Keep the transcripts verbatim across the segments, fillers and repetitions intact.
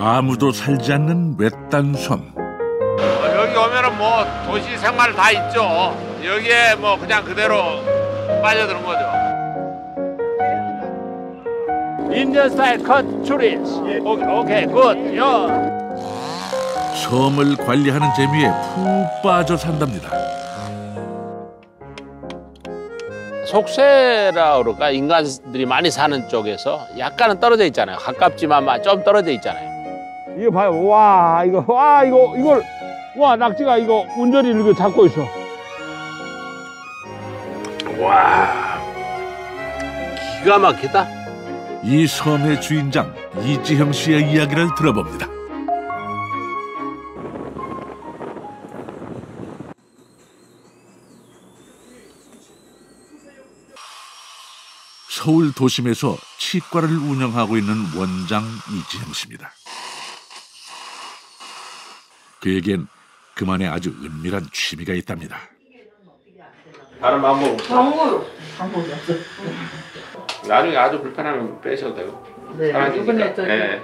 아무도 살지 않는 외딴 섬. 여기 오면은 뭐 도시 생활 다 있죠. 여기에 뭐 그냥 그대로 빠져드는 거죠. Indian style cut trees. 오케이, 굿. 요. 섬을 관리하는 재미에 푹 빠져 산답니다. 속세라 그럴까? 인간들이 많이 사는 쪽에서 약간은 떨어져 있잖아요. 가깝지만 좀 떨어져 있잖아요. 이거 봐요. 와, 이거, 와, 이거, 이걸, 와, 낙지가 이거 운전이를 이거 잡고 있어. 와, 기가 막히다. 이 섬의 주인장 이지형 씨의 이야기를 들어봅니다. 서울 도심에서 치과를 운영하고 있는 원장 이지형 씨입니다. 그에겐 그만의 아주 은밀한 취미가 있답니다. 다른 방법 방법 방법이 없어. 나중에 아주 불편하면 빼셔도 되고. 네, 이번에 또 네.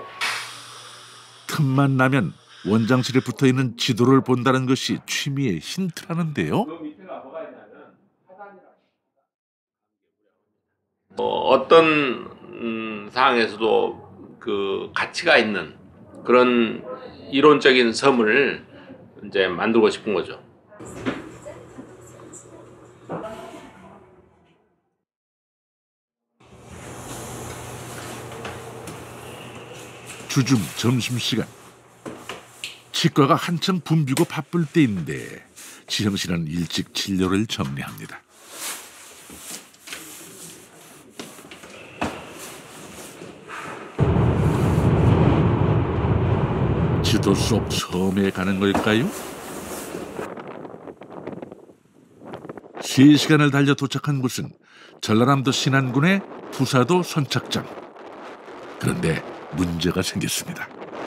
틈만 나면 원장실에 붙어있는 지도를 본다는 것이 취미의 힌트라는데요. 어, 어떤 음, 상황에서도 그 가치가 있는 그런 이론적인 섬을 이제 만들고 싶은 거죠. 주중 점심시간. 치과가 한창 붐비고 바쁠 때인데 지형 씨는 일찍 진료를 정리합니다. 지도 속 섬에 가는 걸까요? 세 시간을 달려 도착한 곳은 전라남도 신안군의 부사도 선착장. 그런데 문제가 생겼습니다.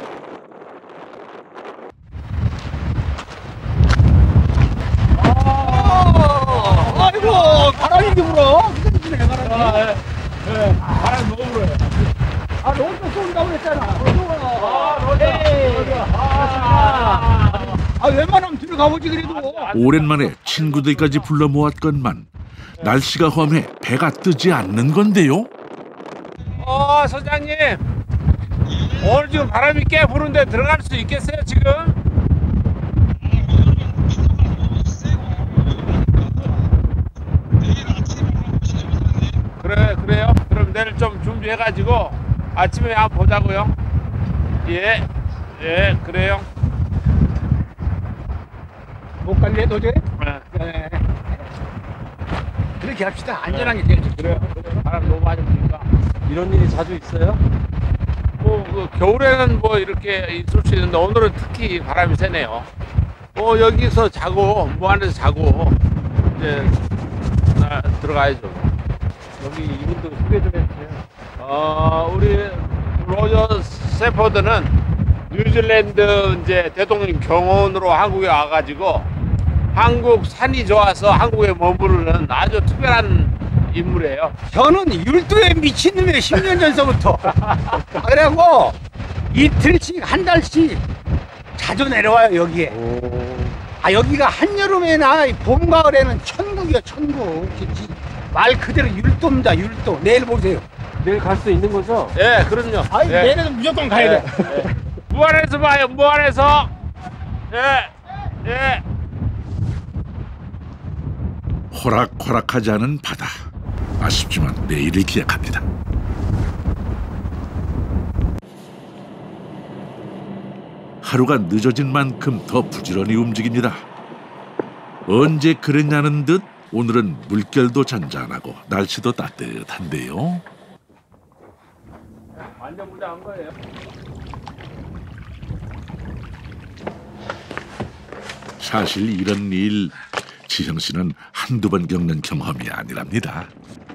아, 아이고, 바람이 이렇게 불어. 그때 불네, 바람이. 아, 예. 예. 바람이 너무 불어요. 아, 로드 쏜다고 그랬잖아. 아, 로드. 아, 아, 웬만하면 들어가보지, 그래도. 오랜만에 친구들까지 불러 모았건만 날씨가 험해 배가 뜨지 않는 건데요. 어, 소장님. 오늘 지금 바람이 꽤 부는데 들어갈 수 있겠어요, 지금? 그래, 그래요? 그럼 내일 좀 준비해가지고 아침에 한번 보자고요. 예, 예, 그래요. 못 갈래, 도저히? 네. 네. 그렇게 합시다. 안전한 게 제일 좋죠. 그래요. 바람 너무 많이 부니까. 이런 일이 자주 있어요? 뭐, 그 겨울에는 뭐 이렇게 있을 수 있는데 오늘은 특히 바람이 세네요. 뭐 여기서 자고, 뭐 안에서 자고, 이제, 나 들어가야죠. 여기 이분들 소개 좀 해주세요. 어, 우리 로저 세포드는 뉴질랜드 이제 대통령 경호원으로 한국에 와가지고 한국 산이 좋아서 한국에 머무르는 아주 특별한 인물이에요. 저는 율도에 미친놈이에요. 십 년 전서부터. 그래갖고 이틀씩 한 달씩 자주 내려와요 여기에. 오. 아 여기가 한여름에나 봄 가을에는 천국이야 천국. 말 그대로 율도입니다 율도. 내일 보세요. 내일 갈 수 있는 거죠? 예, 그럼요. 아니 예. 내일은 무조건 가야 돼. 예. 무안에서 봐요, 무안에서. 예, 예. 호락호락하지 않은 바다. 아쉽지만 내일을 기약합니다. 하루가 늦어진 만큼 더 부지런히 움직입니다. 언제 그랬냐는 듯 오늘은 물결도 잔잔하고 날씨도 따뜻한데요. 완전 무장한 거예요. 사실 이런 일 지형 씨는 한두 번 겪는 경험이 아니랍니다.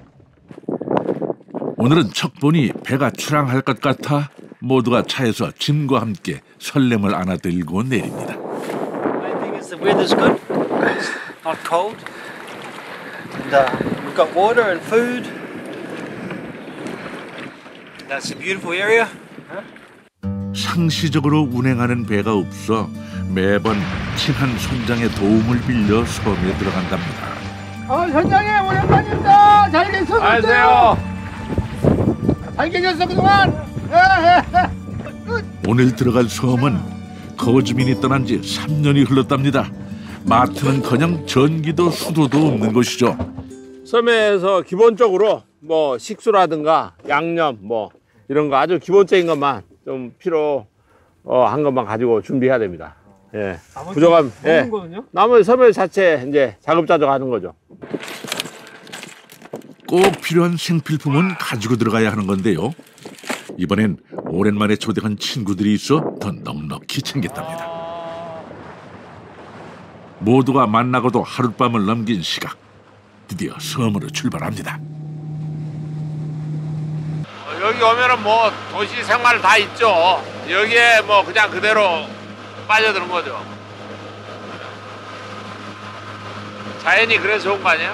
오늘은 척보니 배가 출항할 것 같아 모두가 차에서 짐과 함께 설렘을 안아들고 내립니다. Main thing is the weather's good. It's not cold. And uh, we've got water and food. That's a beautiful area. Huh? 상시적으로 운행하는 배가 없어 매번 친한 선장의 도움을 빌려 섬에 들어간답니다. 어, 선장님 오랜만입니다. 잘 계셨어요? 안녕하세요. 잘 계셨어 그동안? 오늘 들어갈 섬은 거주민이 떠난 지 삼 년이 흘렀답니다. 마트는커녕 전기도 수도도 없는 곳이죠. 섬에서 기본적으로 뭐 식수라든가 양념 뭐 이런 거 아주 기본적인 것만 좀 필요 어, 한 것만 가지고 준비해야 됩니다. 예. 부족함. 예. 거는요? 나머지 섬에 자체 이제 자급자족 하는 거죠. 꼭 필요한 생필품은 가지고 들어가야 하는 건데요. 이번엔 오랜만에 초대한 친구들이 있어 더 넉넉히 챙겼답니다. 모두가 만나고도 하룻밤을 넘긴 시각. 드디어 섬으로 출발합니다. 여기 오면은 뭐 도시 생활 다 있죠. 여기에 뭐 그냥 그대로 빠져드는 거죠. 자연이 그래서 좋은 거 아니에요?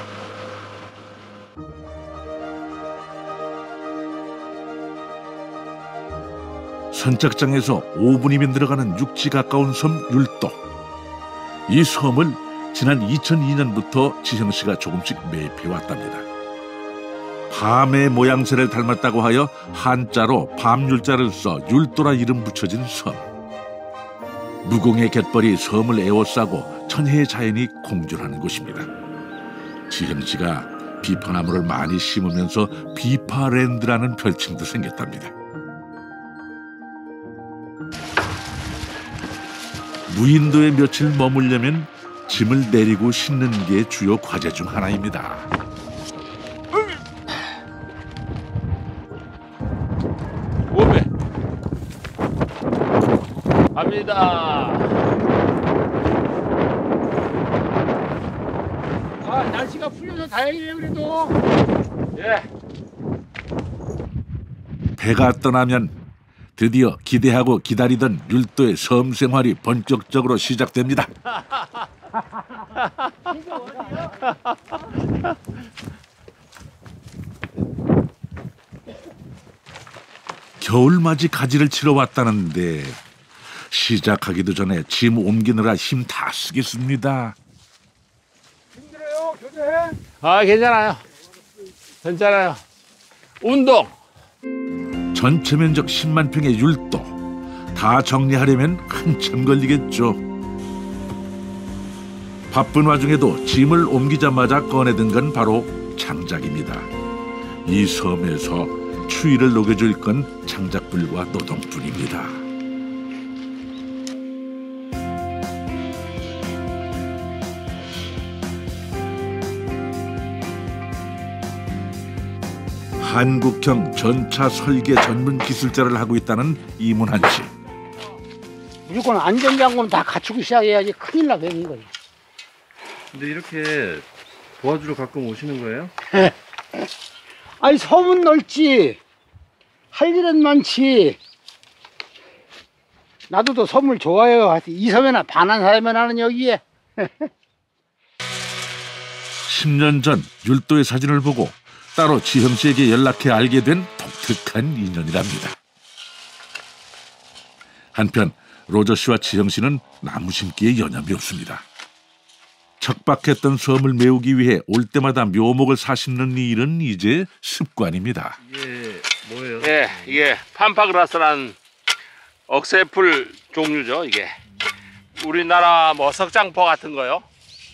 선착장에서 오 분이면 들어가는 육지 가까운 섬 율도. 이 섬을 지난 이천이 년부터 지형 씨가 조금씩 매입해왔답니다. 밤의 모양새를 닮았다고 하여 한자로 밤율자를 써 율도라 이름 붙여진 섬. 무공의 갯벌이 섬을 에워싸고 천혜의 자연이 공존하는 곳입니다. 지형 씨가 비파나무를 많이 심으면서 비파랜드라는 별칭도 생겼답니다. 무인도에 며칠 머물려면 짐을 내리고 싣는 게 주요 과제 중 하나입니다. 오배 갑니다. 아, 날씨가 풀려서 다행이네요 그래도. 예. 배가 떠나면 드디어 기대하고 기다리던 율도의 섬 생활이 본격적으로 시작됩니다. 겨울맞이 가지를 치러 왔다는데 시작하기도 전에 짐 옮기느라 힘 다 쓰겠습니다. 힘들어요 교대. 아 괜찮아요. 괜찮아요. 운동. 전체 면적 십만 평의 율도. 다 정리하려면 한참 걸리겠죠. 바쁜 와중에도 짐을 옮기자마자 꺼내든 건 바로 장작입니다. 이 섬에서 추위를 녹여줄 건 장작불과 노동뿐입니다. 한국형 전차 설계 전문 기술자를 하고 있다는 이문한 씨. 무조건 안전장구는 다 갖추고 시작해야지 큰일 나 되는 거예요. 근데 이렇게 도와주러 가끔 오시는 거예요? 아니 섬은 넓지 할 일은 많지. 나도 또 섬을 좋아해요. 하여튼 이 섬에나 반한 사람이 나는 여기에. 십 년 전 율도의 사진을 보고 따로 지형 씨에게 연락해 알게 된 독특한 인연이랍니다. 한편 로저 씨와 지형 씨는 나무 심기에 여념이 없습니다. 척박했던 섬을 메우기 위해 올 때마다 묘목을 사심는 일은 이제 습관입니다. 이게 뭐예요? 예, 이게 판파그라스라는 억새풀 종류죠. 이게 우리나라 뭐 석장포 같은 거요.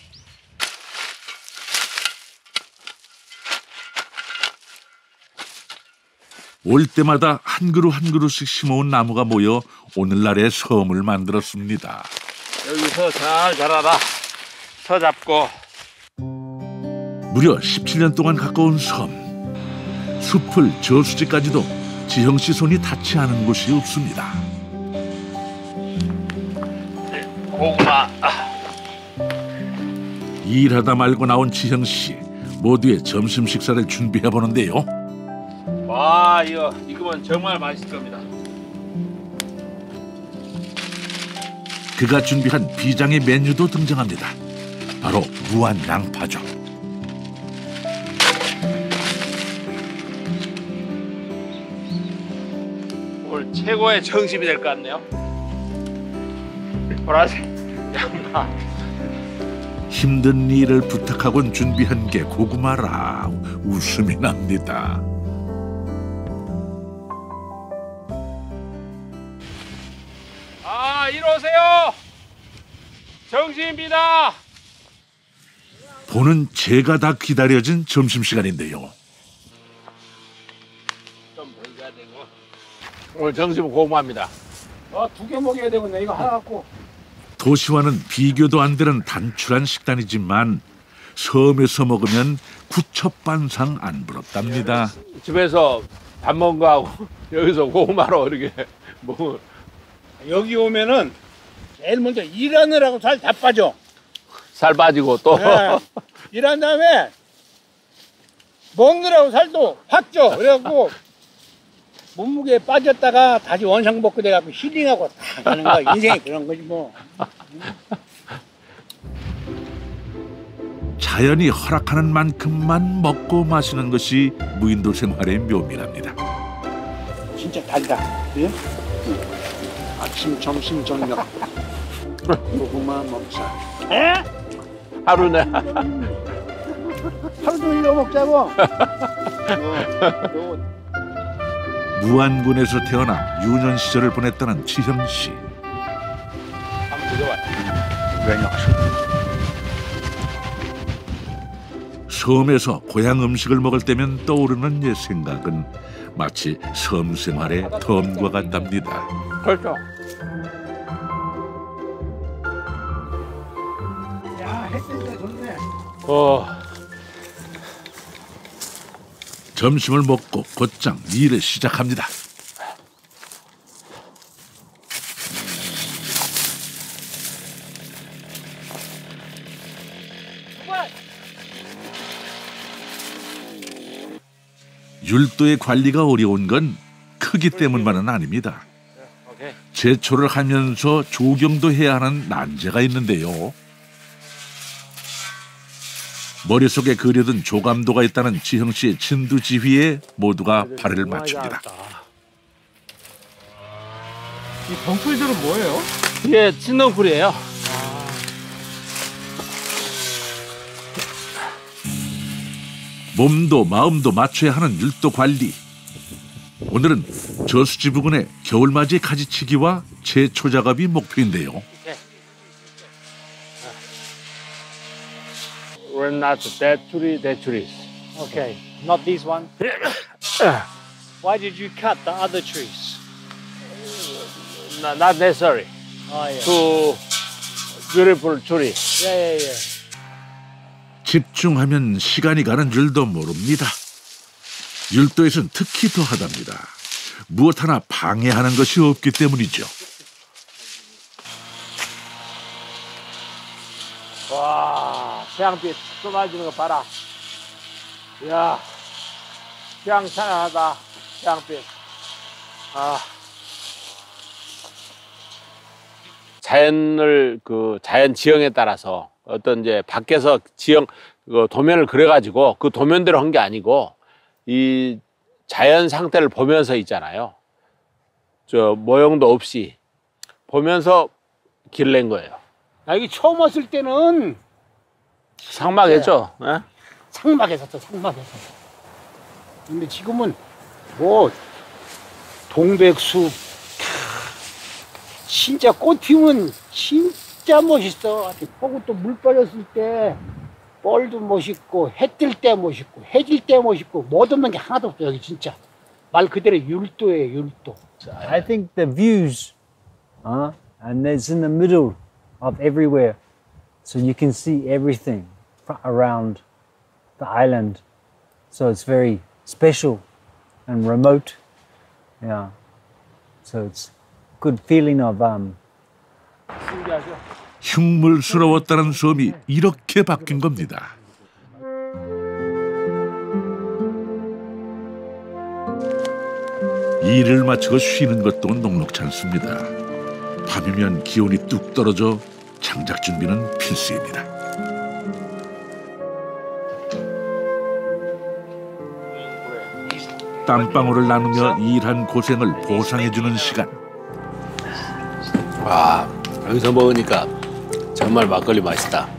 올 때마다 한 그루 한 그루씩 심어온 나무가 모여 오늘날의 섬을 만들었습니다. 여기서 잘 자라라. 터 잡고. 무려 십칠 년 동안 가까운 섬. 숲을 저수지까지도 지형 씨 손이 닿지 않은 곳이 없습니다. 고구마. 아. 일하다 말고 나온 지형 씨. 모두의 점심 식사를 준비해 보는데요. 와, 이거 이거면 정말 맛있을 겁니다. 그가 준비한 비장의 메뉴도 등장합니다. 바로 무한 양파죠. 오늘 최고의 정심이 될 것 같네요. 보라색 양파. 힘든 일을 부탁하곤 준비한 게 고구마라 웃음이 납니다. 아, 이리 오세요. 정심입니다. 보는 제가 다 기다려진 점심시간인데요. 좀 보여줘야 되고. 오늘 점심은 고구마입니다. 아, 두 개 먹여야 되겠네. 이거 하나 갖고. 도시와는 비교도 안 되는 단출한 식단이지만 섬에서 먹으면 구첩반상 안 부럽답니다. 집에서 밥 먹은 거하고 여기서 고구마로 이렇게 먹으면 여기 오면은 제일 먼저 일하느라고 살 다 빠져. 살 빠지고 또 네. 일한 다음에 먹느라고 살도 확 쪄. 그래갖고 몸무게 빠졌다가 다시 원상복구 돼갖고 힐링하고 다 가는 거야. 인생이 그런 거지 뭐. 자연이 허락하는 만큼만 먹고 마시는 것이 무인도 생활의 묘미랍니다. 진짜 달다. 예? 응. 아침, 점심, 저녁. 고구마 먹자. 에? 하루네. 하루 종일 이거 먹자고. 무안군에서 태어나 유년 시절을 보냈다는 지형 씨. 한번 드셔봐요. 섬에서 고향 음식을 먹을 때면 떠오르는 옛 생각은 마치 섬 생활의 덤과 같답니다. 그렇죠. 야, 햇빛이 좋네. 어, 점심을 먹고 곧장 일을 시작합니다. 율도의 관리가 어려운 건 크기 때문만은 아닙니다. 오케이. 제초를 하면서 조경도 해야 하는 난제가 있는데요. 머릿속에 그려둔 조감도가 있다는 지형 씨의 진두지휘에 모두가 발을 맞춥니다. 이 덩굴들은 뭐예요? 이게 진덩굴이에요. 몸도 마음도 맞춰야 하는 율도 관리. 오늘은 저수지 부근의 겨울맞이 가지치기와 제초 작업이 목표인데요. We're not 대추리 대추리. Okay, not these one. Why did you cut the other trees? Not, not necessary. Oh yeah. To beautiful tree. Yeah, yeah, yeah. 집중하면 시간이 가는 줄도 모릅니다. 율도에선 특히 더하답니다. 무엇 하나 방해하는 것이 없기 때문이죠. 와, 태양빛 쏟아지는 거 봐라. 이야, 희양찬란하다, 태양빛. 아. 자연을, 그, 자연 지형에 따라서 어떤 이제 밖에서 지형, 그 도면을 그려가지고 그 도면대로 한 게 아니고 이 자연 상태를 보면서 있잖아요. 저 모형도 없이 보면서 길낸 거예요. 나 여기 처음 왔을 때는 상막했죠? 네. 상막에서 상막에서. 근데 지금은 뭐 동백숲 진짜 꽃 피우면 진짜 멋있어. 보고 또 물 빠졌을 때 뻘도 멋있고 해 뜰 때 멋있고 해 질 때 멋있고 못 없는 게 하나도 없어 여기 진짜. 말 그대로 율도예요 율도. I think the views, uh, and it's in the middle of everywhere, so you can see everything around the island. So it's very special and remote. Yeah. So it's good feeling of um. 흉물스러웠다는 섬이 이렇게 바뀐 겁니다. 일을 마치고 쉬는 것도 녹록지 않습니다. 밤이면 기온이 뚝 떨어져 장작 준비는 필수입니다. 땀방울을 나누며 일한 고생을 보상해주는 시간. 와, 여기서 먹으니까 정말 막걸리 맛있다.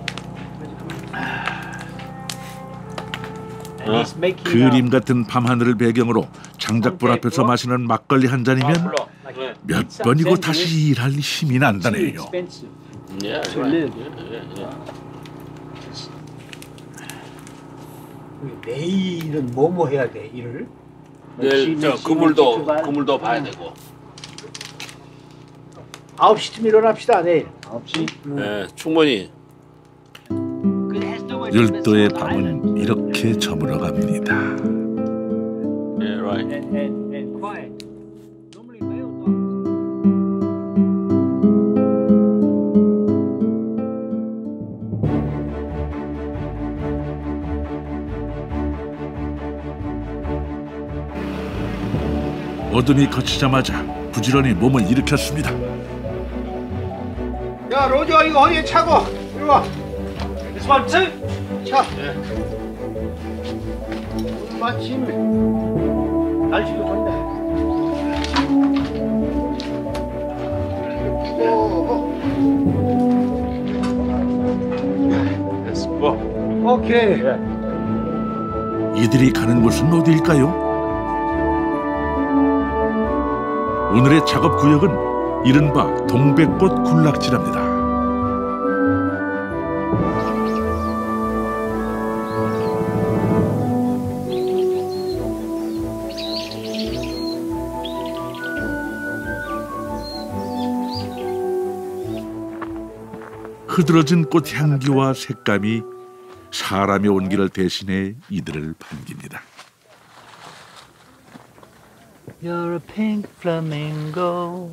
And he's making 그림 같은 밤하늘을 배경으로 장작불 앞에서 마시는 막걸리 한 잔이면 몇 번이고 다시 일할 힘이 난다네요. expensive 예, to live. 내일은 뭐뭐 해야 돼 일을? 내일 저 그물도 그물도 봐야 되고. 아홉 시쯤 일어납시다 내일. 아홉 시. 예, 충분히. 율도의 밤은 이렇게 저물어갑니다. 예, right. And, and, and quiet. Normally male dogs. 어둠이 거치자마자 부지런히 몸을 일으켰습니다. 야 로저 이거 어디에 차고 이리 와. This one too. 차. 마침 날씨도 좋네. Let's go. 오케이. 이들이 가는 곳은 어디일까요? 오늘의 작업 구역은 이른바 동백꽃 군락지랍니다. 흐드러진 꽃 향기와 색감이 사람의 온기를 대신해 이들을 반깁니다. You're a pink flamingo.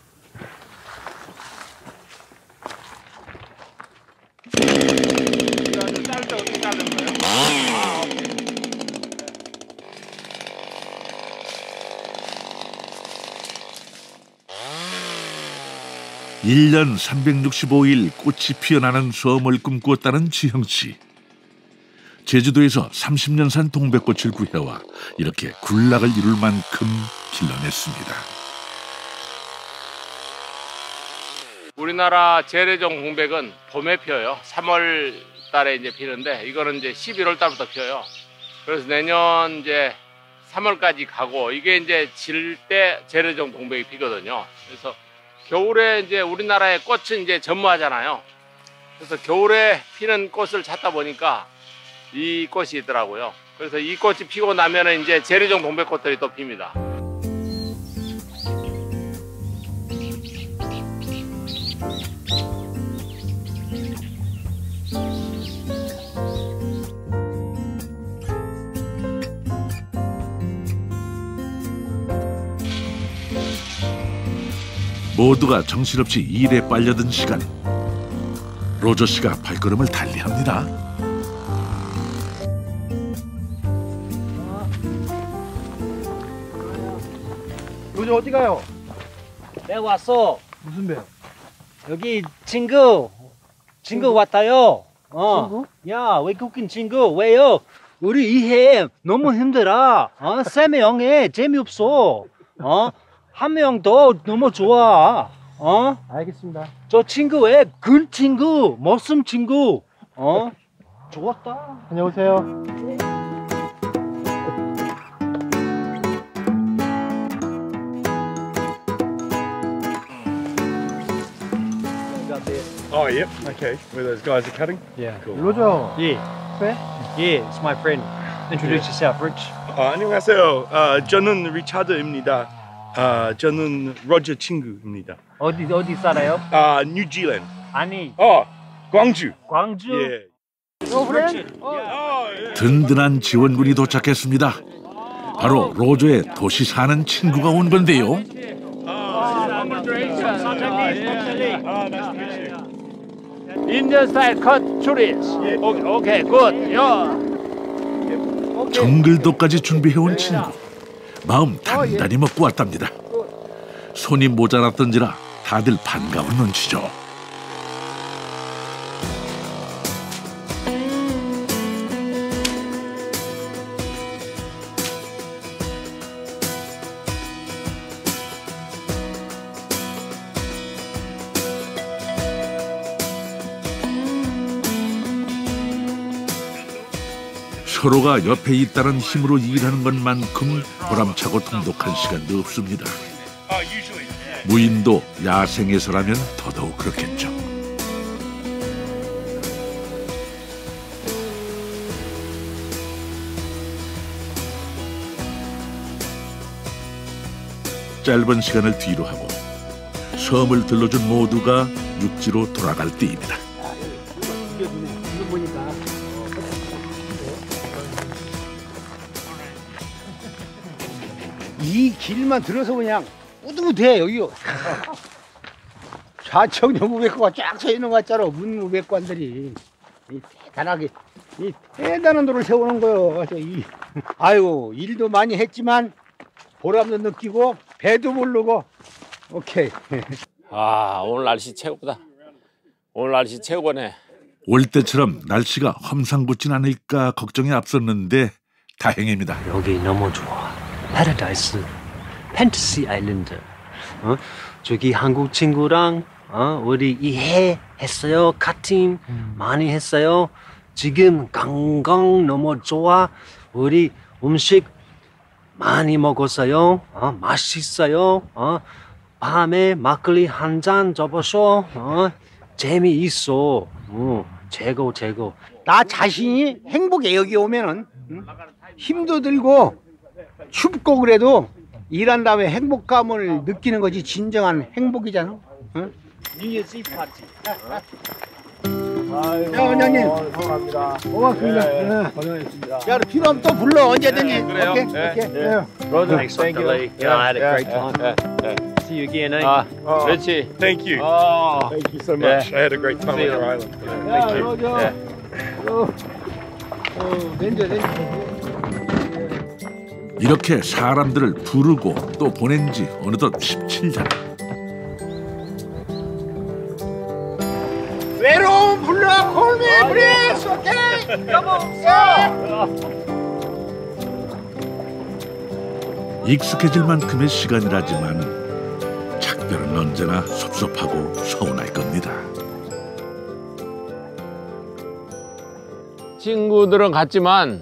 일 년 삼백육십오 일 꽃이 피어나는 섬을 꿈꾸었다는 지형 씨. 제주도에서 삼십 년 산 동백꽃을 구해와 이렇게 군락을 이룰 만큼 길러냈습니다. 우리나라 재래종 동백은 봄에 피어요. 삼월 달에 이제 피는데 이거는 이제 십일월 달부터 피어요. 그래서 내년 이제 삼월까지 가고 이게 이제 질 때 재래종 동백이 피거든요. 그래서 겨울에 이제 우리나라의 꽃은 이제 전무하잖아요. 그래서 겨울에 피는 꽃을 찾다 보니까 이 꽃이 있더라고요. 그래서 이 꽃이 피고 나면은 이제 재래종 동백꽃들이 또 핍니다. 모두가 정신없이 일에 빨려든 시간. 로저 씨가 발걸음을 달리합니다. 로저 어디 가요? 내가 왔어. 무슨 배? 여기 친구. 친구 왔다요. 어. 친구? 야, 외국인 친구. 왜요? 우리 이해 너무 힘들어. 어? 세 명에 재미없어. 어? 한 명 더 너무 좋아. 어? 알겠습니다. 저 친구의 근 친구, 멋진 친구. 어? 좋았다. 안녕하세요. Oh, yep. Okay. Where those guys are cutting? Yeah. 로저. Yeah. 배? Yeah, it's my friend. Introduce yourself, Rich. 아, 안녕하세요. 아, 저는 리차드입니다. 아, 저는 로저 친구입니다. 어디 어디 살아요? 아, 뉴질랜드. 아니, 어, 광주. 광주. 예. 든든한 지원군이 도착했습니다. 바로 로저의 도시 사는 친구가 온 건데요. Indian style cut trees. Okay, okay, good. Yeah. 정글도까지 준비해온 친구. 마음 단단히 먹고 왔답니다. 손이 모자랐던지라 다들 반가운 눈치죠. 서로가 옆에 있다는 힘으로 일하는 것만큼 보람차고 통독한 시간도 없습니다. 무인도 야생에서라면 더더욱 그렇겠죠. 짧은 시간을 뒤로 하고 섬을 들러준 모두가 육지로 돌아갈 때입니다. 이 길만 들어서 그냥 뿌듯해 여기요. 좌측 연구백과가 쫙 서 있는 것 같잖아. 문무백관들이 이 대단하게 이 대단한 도를 세우는 거요. 이 아이고 일도 많이 했지만 보람도 느끼고 배도 부르고 오케이. 아, 오늘 날씨 최고다. 오늘 날씨 최고네. 올 때처럼 날씨가 험상궂진 않을까 걱정이 앞섰는데 다행입니다. 여기 너무 좋아. 파라다이스, 판타시 아일랜드. 어? 저기 한국 친구랑 어? 우리 이해했어요. 같이 음. 많이 했어요. 지금 건강 너무 좋아. 우리 음식 많이 먹었어요. 어? 맛있어요. 어? 밤에 막걸리 한 잔 접어서 어? 재미있어. 어, 최고 최고. 나 자신이 행복해. 여기 오면은 응? 힘도 들고 춥고 그래도 일한 다음에 행복감을 느끼는 것이 진정한 행복이잖아. 응? 뉴이지 파티. 야 원장님 감사합니다. 고맙습니다. 네. 고생하셨습니다. 야 필요하면 또 불러 언제든지. 네, 그래요. 오케이. 네. 오케이. 네. 네. Roger, Thanks, thank Doctor you. Lee. Yeah, I had a Yeah, great time. 예, 예. See you again, eh? 아, 어. 그렇지. Thank you. 아, Thank you so much. I had a great time on your island. 야 Thank you. 로저. 네. 어, 어, 렌즈 렌즈. 이렇게 사람들을 부르고 또 보낸 지 어느덧 십칠 년. 외로움 불러 콜미 프리스 오케이. 익숙해질 만큼의 시간이라지만 작별은 언제나 섭섭하고 서운할 겁니다. 친구들은 같지만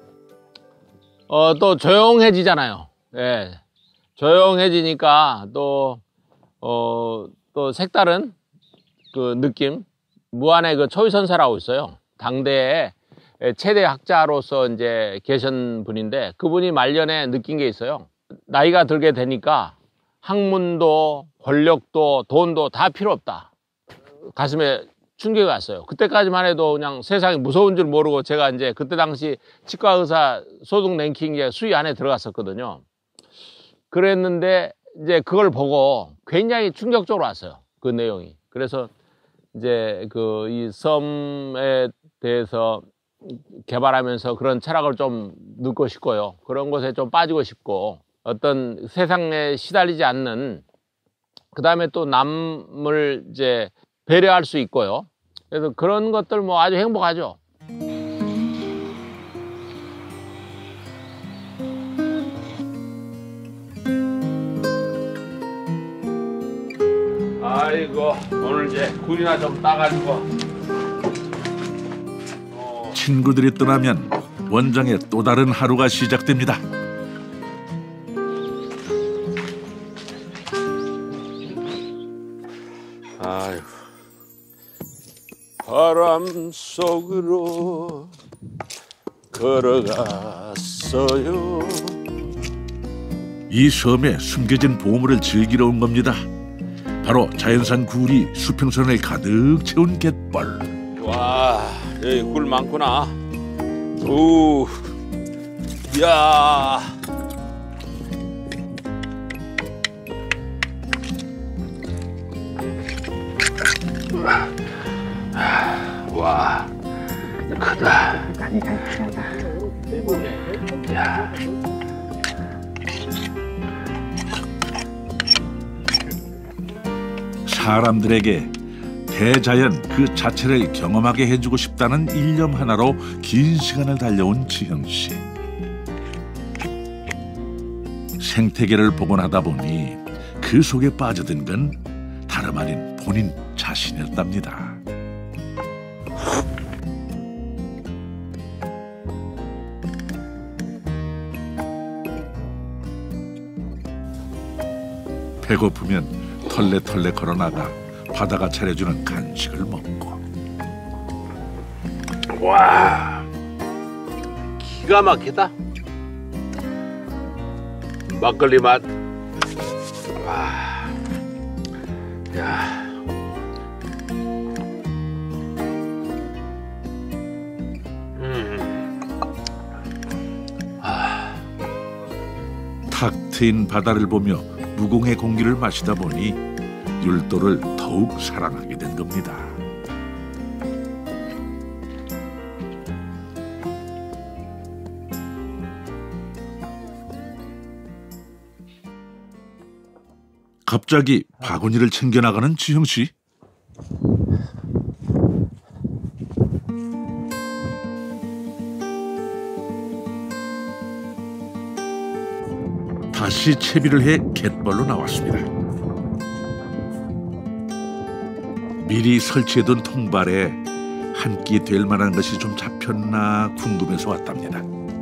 어, 또 조용해지잖아요. 예. 조용해지니까 또, 어, 또 색다른 그 느낌, 무한의 그 초위선사라고 있어요. 당대에 최대 학자로서 이제 계신 분인데 그분이 말년에 느낀 게 있어요. 나이가 들게 되니까 학문도 권력도 돈도 다 필요 없다. 가슴에 충격이 왔어요. 그때까지만 해도 그냥 세상이 무서운 줄 모르고 제가 이제 그때 당시 치과 의사 소득 랭킹에 수위 안에 들어갔었거든요. 그랬는데 이제 그걸 보고 굉장히 충격적으로 왔어요. 그 내용이. 그래서 이제 그 이 섬에 대해서 개발하면서 그런 철학을 좀 넣고 싶고요. 그런 것에 좀 빠지고 싶고 어떤 세상에 시달리지 않는 그 다음에 또 남을 이제 배려할 수 있고요. 그래서 그런 것들 뭐 아주 행복하죠. 아이고 오늘 이제 굴이나 좀 따가지고. 어. 친구들이 떠나면 원장의 또 다른 하루가 시작됩니다. 아이고. 바람 속으로 걸어갔어요. 이 섬에 숨겨진 보물을 즐기러 온 겁니다. 바로 자연산 굴이 수평선을 가득 채운 갯벌. 와, 여기 굴 많구나. 오, 야. 와, 크다. 야. 사람들에게 대자연 그 자체를 경험하게 해주고 싶다는 일념 하나로 긴 시간을 달려온 지형 씨. 생태계를 복원하다 보니 그 속에 빠져든 건 다름 아닌 본인 자신이었답니다. 배고프면 털레털레 걸어나가 바다가 차려주는 간식을 먹고. 와, 기가 막히다. 막걸리 맛. 와, 야. 탁 트인 바다를 보며 무공의 공기를 마시다 보니 율도를 더욱 사랑하게 된 겁니다. 갑자기 바구니를 챙겨나가는 지형 씨. 다시 채비를 해 갯벌로 나왔습니다. 미리 설치해둔 통발에 한 끼 될 만한 것이 좀 잡혔나 궁금해서 왔답니다.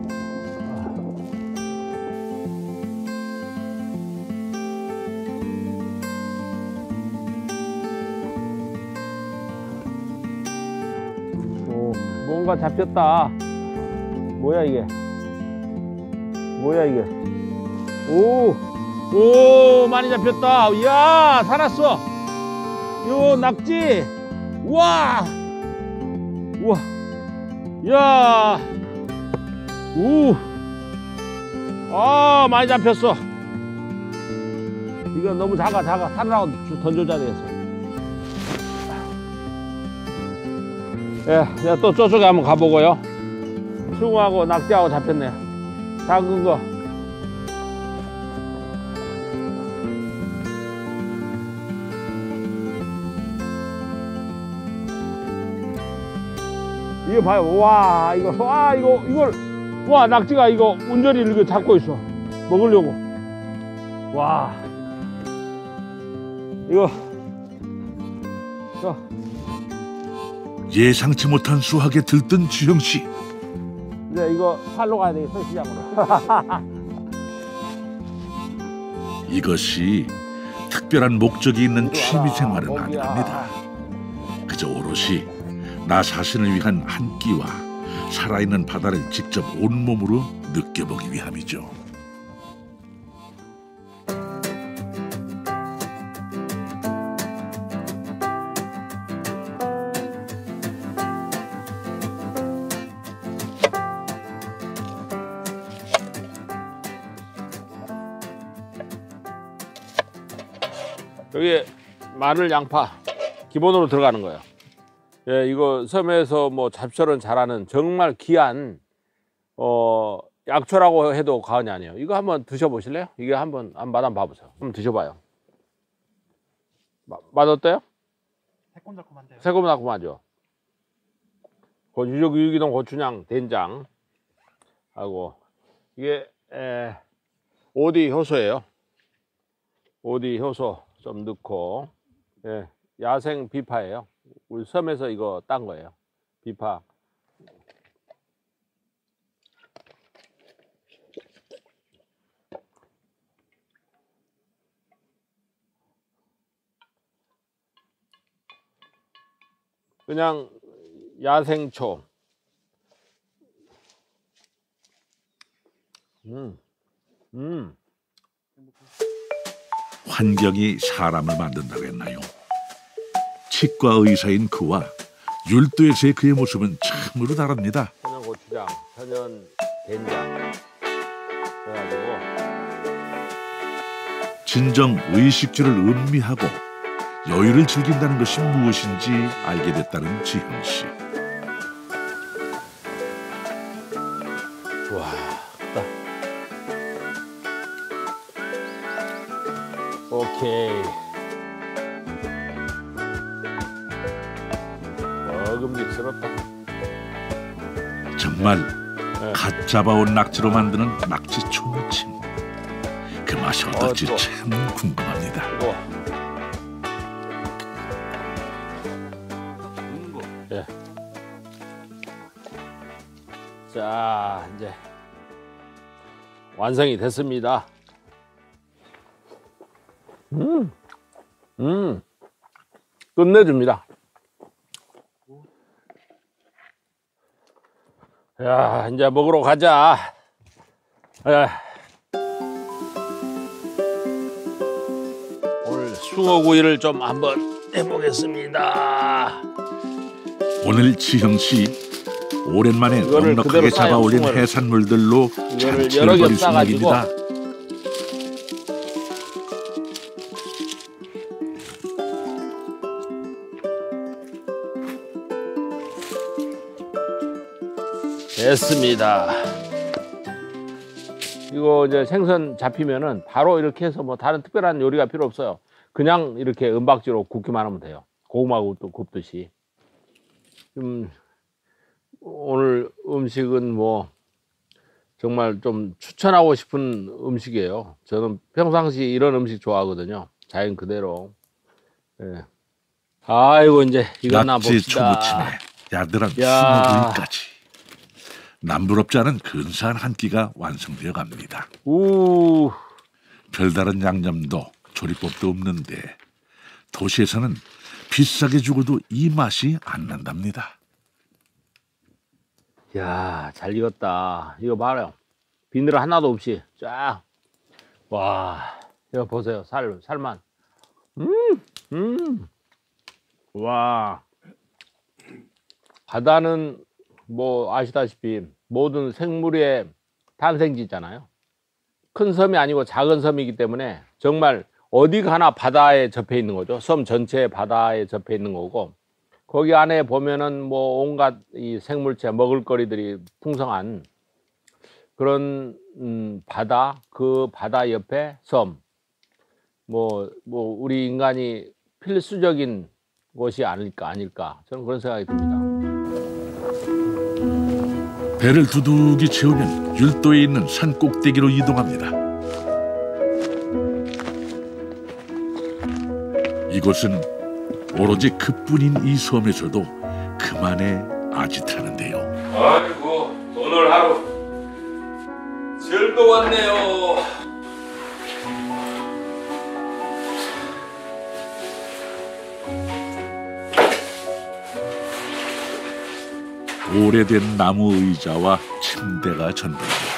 오, 뭔가 잡혔다. 뭐야 이게? 뭐야 이게? 오, 오, 많이 잡혔다. 이야, 살았어. 요 낙지. 우와, 우와, 이야, 우, 아, 많이 잡혔어. 이건 너무 작아, 작아. 하나라고 던져줘야 되겠어. 예, 내가 또 저쪽에 한번 가보고요. 숭어하고 낙지하고 잡혔네요. 작은 거. 이거 봐요. 와, 이거, 와, 이거, 이걸, 와, 낙지가 이거 운전이를 이렇게 잡고 있어. 먹으려고. 와. 이거, 이거. 예상치 못한 수확에 들뜬 지형 씨. 이제 이거 팔로 가야 되겠어, 시장으로. 이것이 특별한 목적이 있는 취미 생활은 거기야. 아니랍니다. 그저 오롯이 나 자신을 위한 한 끼와 살아있는 바다를 직접 온몸으로 느껴보기 위함이죠. 여기 마늘, 양파 기본으로 들어가는 거예요. 예, 이거 섬에서 뭐 잡초는 잘하는 정말 귀한 어 약초라고 해도 과언이 아니에요. 이거 한번 드셔보실래요? 이게 한번 한 맛 한번 봐보세요. 한번 드셔봐요. 마, 맛 어때요? 새콤달콤한데요. 새콤달콤하죠. 고추, 유기농 고추장, 된장 하고 이게 에, 오디 효소예요. 오디 효소 좀 넣고, 예, 야생 비파예요. 우리 섬에서 이거 딴 거예요. 비파. 그냥 야생초. 음, 음. 환경이 사람을 만든다고 했나요? 치과 의사인 그와 율도에서의 그의 모습은 참으로 다릅니다. 천연 고추장, 천연 된장 그래가지고 진정 의식주를 음미하고 여유를 즐긴다는 것이 무엇인지 알게 됐다는 지형 씨. 와, 크다. 오케이. 먹음직스럽다. 정말 네. 갓 잡아온 낙지로 만드는 낙지 초무침. 그 맛이 어떨지 어, 또. 참 궁금합니다. 이거. 예. 자, 이제 완성이 됐습니다. 음, 음, 끝내줍니다. 야, 이제 먹으러 가자. 야. 오늘 숭어구이를 좀 한번 해보겠습니다. 오늘 지형 씨 오랜만에 이거를 넉넉하게 그대로 싸요, 잡아올린 숭어를. 해산물들로 이거를 잔치를 여러 개 벌일 싸가지고. 생각입니다. 됐습니다. 이거 이제 생선 잡히면은 바로 이렇게 해서 뭐 다른 특별한 요리가 필요 없어요. 그냥 이렇게 은박지로 굽기만 하면 돼요. 고구마하고 또 굽듯이. 좀 오늘 음식은 뭐 정말 좀 추천하고 싶은 음식이에요. 저는 평상시 이런 음식 좋아하거든요. 자연 그대로. 예. 아이고 이제 이거나 낙지 봅시다. 초무침에 야들한 야. 숭어구이까지. 남부럽지 않은 근사한 한 끼가 완성되어 갑니다. 우. 별다른 양념도 조리법도 없는데 도시에서는 비싸게 주고도 이 맛이 안 난답니다. 야, 잘 익었다. 이거 봐요. 비늘 하나도 없이 쫙. 와, 이거 보세요. 살, 살만. 음, 음. 와. 바다는 뭐 아시다시피 모든 생물의 탄생지잖아요. 큰 섬이 아니고 작은 섬이기 때문에 정말 어디 가나 바다에 접해 있는 거죠. 섬 전체에 바다에 접해 있는 거고, 거기 안에 보면은 뭐 온갖 이 생물체 먹을거리들이 풍성한 그런 음, 바다, 그 바다 옆에 섬, 뭐, 뭐 우리 인간이 필수적인 곳이 아닐까 아닐까 저는 그런 생각이 듭니다. 배를 두둑이 채우면 율도에 있는 산 꼭대기로 이동합니다. 이곳은 오로지 그뿐인 이 섬에서도 그만의 아지트라는데요. 아이고 오늘 하루 즐거웠네요. 오래된 나무 의자와 침대가 전부입니다.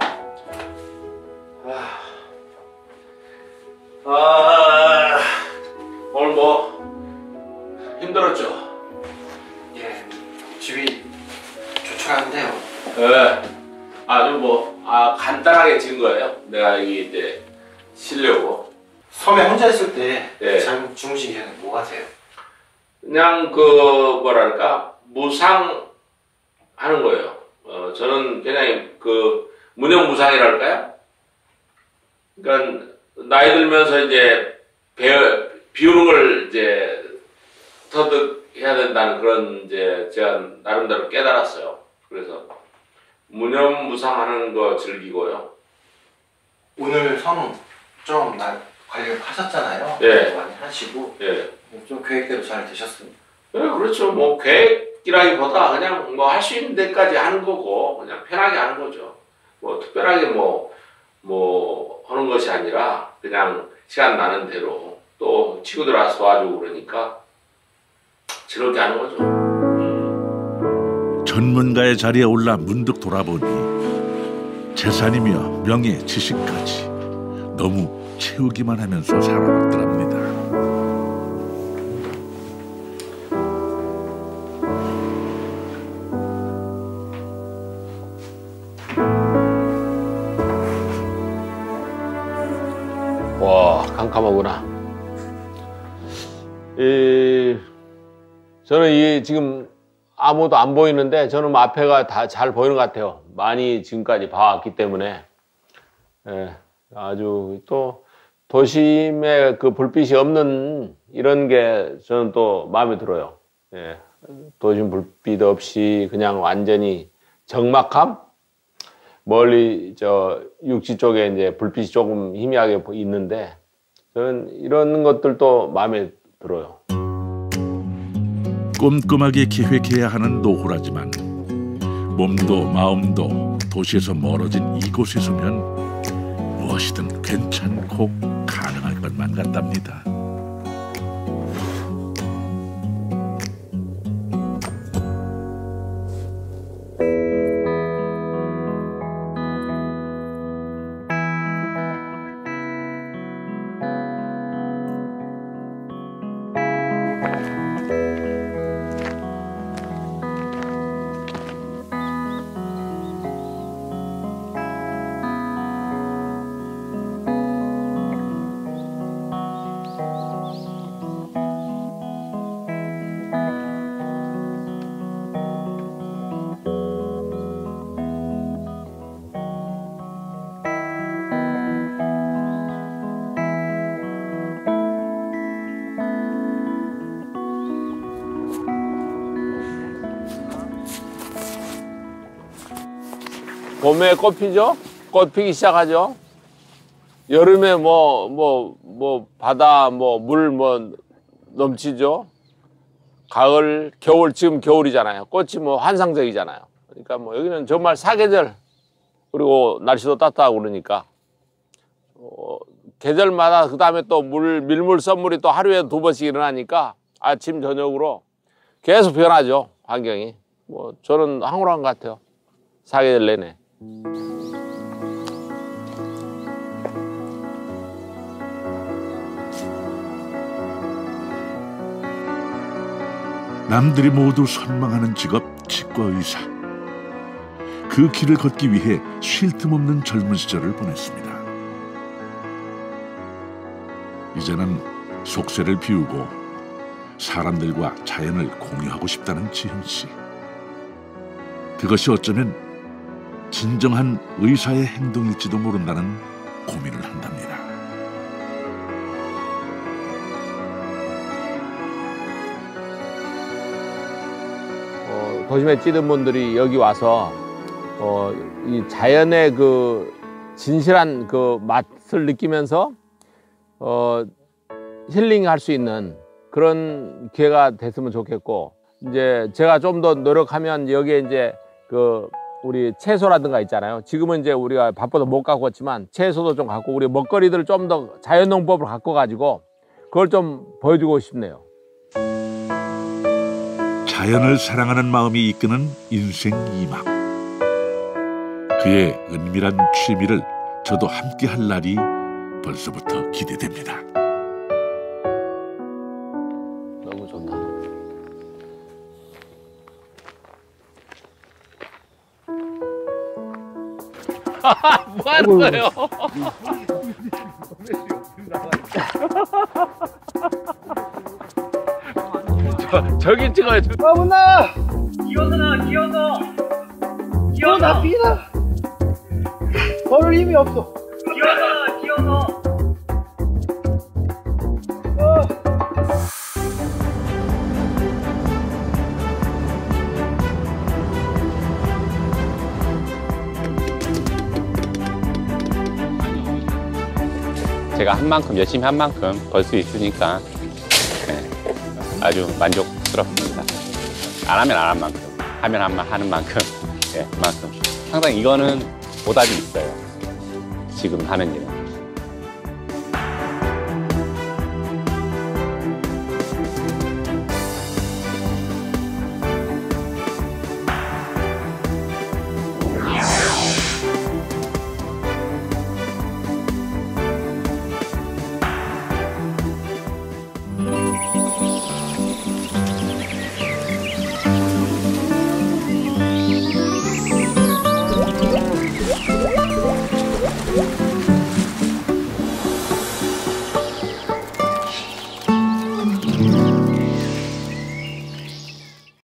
아, 오늘 뭐 힘들었죠? 예, 집이 조촐한데요. 네, 아주 뭐 아, 간단하게 지은 거예요. 내가 여기 이제 쉬려고. 섬에 혼자 있을 때 예. 잠 주무시기에는 뭐 하세요? 그냥 그 뭐랄까 무상 하는 거예요. 어, 저는 그냥 그 무념무상이랄까요? 그러니까 나이 들면서 이제 배, 비우는 걸 이제 터득해야 된다는 그런 이제 제가 나름대로 깨달았어요. 그래서 무념무상하는 거 즐기고요. 오늘 섬 좀 날 관리를 하셨잖아요. 예. 많이 하시고 예. 좀 계획대로 잘 되셨습니다. 네, 그렇죠. 뭐 계획이라기보다 그냥 뭐 할 수 있는 데까지 하는 거고 그냥 편하게 하는 거죠. 뭐 특별하게 뭐 뭐 하는 것이 아니라 그냥 시간 나는 대로 또 친구들 와서 도와주고 그러니까 즐겁게 하는 거죠. 전문가의 자리에 올라 문득 돌아보니 재산이며 명예, 지식까지 너무 채우기만 하면서 살아왔더랍니다. 와, 캄캄하구나. 이, 저는 이 지금 아무도 안 보이는데 저는 뭐 앞에가 다 잘 보이는 것 같아요. 많이 지금까지 봐왔기 때문에. 예, 아주 또 도심에 그 불빛이 없는 이런 게 저는 또 마음에 들어요. 예, 도심 불빛 없이 그냥 완전히 적막함? 멀리 저 육지 쪽에 이제 불빛이 조금 희미하게 있는데 저는 이런 것들도 마음에 들어요. 꼼꼼하게 계획해야 하는 노후라지만 몸도 마음도 도시에서 멀어진 이곳에 서면 무엇이든 괜찮고 가능하게 것만 같답니다. 봄에 꽃 피죠? 꽃 피기 시작하죠? 여름에 뭐, 뭐, 뭐, 바다, 뭐, 물, 뭐, 넘치죠? 가을, 겨울, 지금 겨울이잖아요. 꽃이 뭐 환상적이잖아요. 그러니까 뭐, 여기는 정말 사계절, 그리고 날씨도 따뜻하고 그러니까, 어, 계절마다 그 다음에 또 물, 밀물, 썰물이 또 하루에 두 번씩 일어나니까 아침, 저녁으로 계속 변하죠. 환경이. 뭐, 저는 황홀한 것 같아요. 사계절 내내. 남들이 모두 선망하는 직업 치과의사. 그 길을 걷기 위해 쉴 틈 없는 젊은 시절을 보냈습니다. 이제는 속세를 비우고 사람들과 자연을 공유하고 싶다는 지흥 씨. 그것이 어쩌면 진정한 의사의 행동일지도 모른다는 고민을 한답니다. 어, 도심에 찌든 분들이 여기 와서 어, 이 자연의 그 진실한 그 맛을 느끼면서 어, 힐링할 수 있는 그런 기회가 됐으면 좋겠고, 이제 제가 좀 더 노력하면 여기에 이제 그 우리 채소라든가 있잖아요. 지금은 이제 우리가 바빠서 못 갖고 왔지만 채소도 좀 갖고 우리 먹거리들을 좀 더 자연농법을 갖고 가지고 그걸 좀 보여주고 싶네요. 자연을 사랑하는 마음이 이끄는 인생 이막. 그의 은밀한 취미를 저도 함께 할 날이 벌써부터 기대됩니다. 너무 좋다. 뭐 하는 거예요? 저, 저기 찍어요. 어머나! 기어서 기어서 너 나 삐나? 걸을 힘이 없어. 기어서 기어서 제가 한 만큼, 열심히 한 만큼 벌 수 있으니까 네, 아주 만족스럽습니다. 안 하면 안 한 만큼, 하면 한, 하는 만큼, 네, 그만큼. 항상 이거는 보답이 있어요. 지금 하는 일은.